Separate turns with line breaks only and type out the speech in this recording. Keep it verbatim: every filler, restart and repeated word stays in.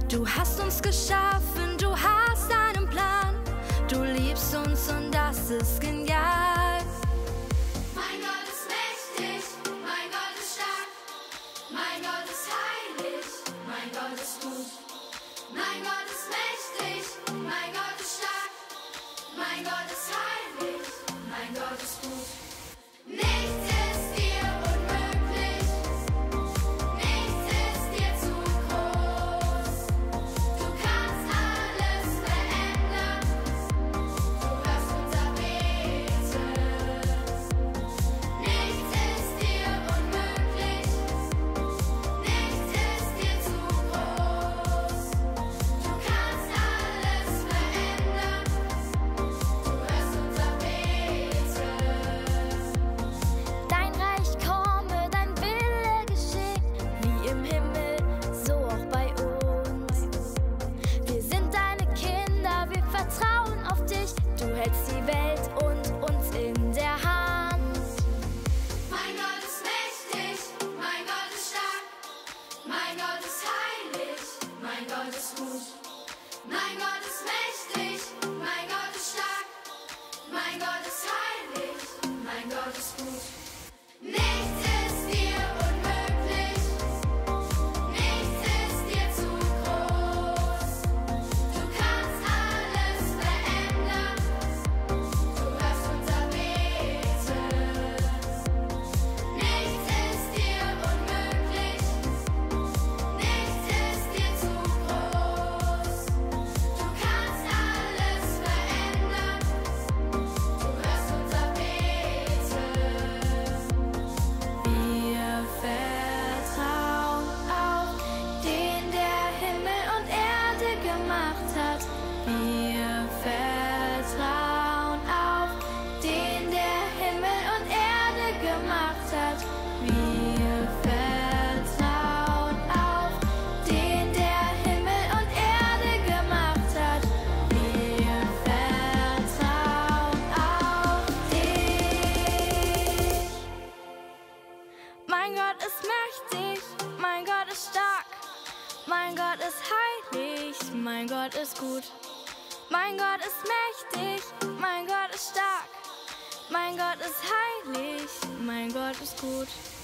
Du hast uns geschaffen, du hast einen Plan. Du liebst uns und das ist genial.
Mein Gott ist mächtig, mein Gott ist stark. Mein Gott ist heilig, mein Gott ist gut. Mein Gott ist mächtig, mein Gott ist stark. Mein Gott ist heilig, mein Gott ist gut. Nichts ist dir unmöglich, nichts ist dir zu groß. Du kannst alles verändern, du hörst unser Beten. Nichts ist dir unmöglich, nichts ist dir zu groß. Du kannst alles verändern, du hörst unser Beten.
Dein Reich komme, dein Wille geschehe, wie im Himmel, so auch bei uns. Wir sind deine Kinder, wir vertrauen auf dich. Du hältst die Welt und uns in der Hand.
Mein Gott ist mächtig, mein Gott ist stark. Mein Gott ist heilig, mein Gott ist gut. Mein Gott ist mächtig, mein Gott ist stark. Mein Gott ist heilig, mein Gott ist gut. Nichts ist dir unmöglich, nichts ist dir zu groß. Du kannst alles verändern, du hörst unser Beten. Nichts ist dir unmöglich, nichts ist dir zu groß. Du kannst alles verändern, du hörst unser Beten. Wir vertrauen auf den, der Himmel und Erde gemacht hat. Wir vertrauen auf den, der Himmel und Erde gemacht hat. Wir vertrauen auf den, der Himmel und Erde gemacht hat. Wir vertrauen auf dich.
Mein Gott ist mächtig, mein Gott ist stark. Mein Gott ist heilig, mein Gott ist gut. Mein Gott ist mächtig, mein Gott ist stark. Mein Gott ist heilig, mein Gott ist gut.